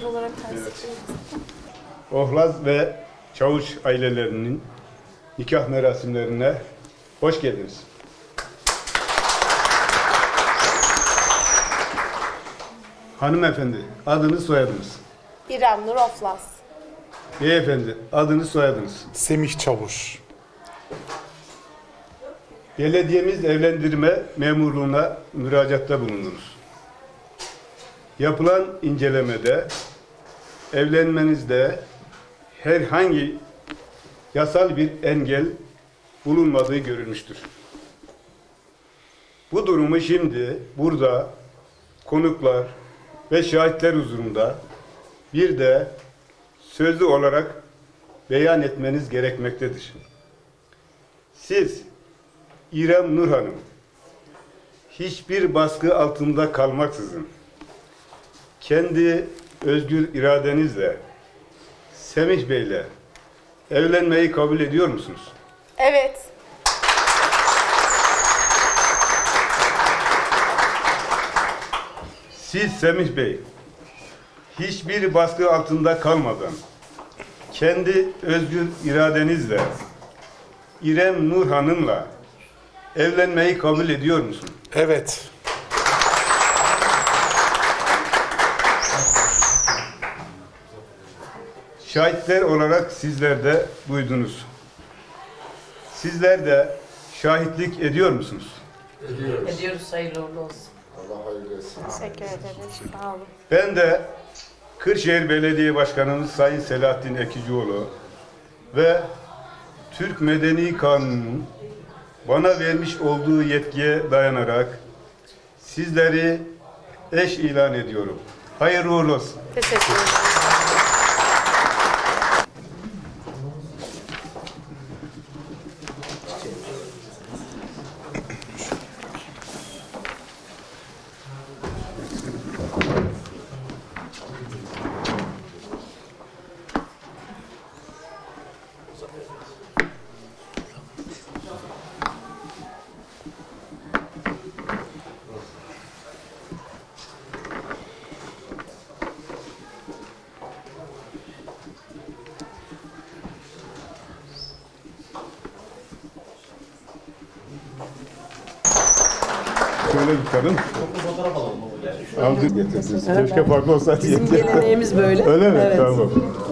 olarak Evet. Ohlaz ve Çavuş ailelerinin nikah merasimlerine hoş geldiniz. Hanımefendi, adınız soyadınız. İrem Nur Oflas. Beyefendi, adınız soyadınız. Semih Çavuş. Belediyemiz evlendirme memurluğuna müracaatta bulundunuz. Yapılan incelemede evlenmenizde herhangi yasal bir engel bulunmadığı görülmüştür. Bu durumu şimdi burada konuklar ve şahitler huzurunda bir de sözlü olarak beyan etmeniz gerekmektedir. Siz İrem Nur Hanım, hiçbir baskı altında kalmaksızın, kendi özgür iradenizle Semih Bey'le evlenmeyi kabul ediyor musunuz? Evet. Siz Semih Bey, hiçbir baskı altında kalmadan, kendi özgür iradenizle İrem Nur Hanım'la evlenmeyi kabul ediyor musun? Evet. Şahitler olarak sizler de duydunuz. Sizler de şahitlik ediyor musunuz? Ediyoruz, hayırlı uğurlu olsun. Teşekkür ederiz. Sağ olun. Ben de Kırşehir Belediye Başkanımız Sayın Selahattin Ekicioğlu ve Türk Medeni Kanunu'nun bana vermiş olduğu yetkiye dayanarak sizleri eş ilan ediyorum. Hayırlı uğurlu olsun. Teşekkür ederim. Şöyle yıkalım. Fotoğraf alalım. Aldık getirdiniz. Keşke farklı olsaydı. Bizim geleneğimiz böyle. Öyle mi? Evet. Tamam.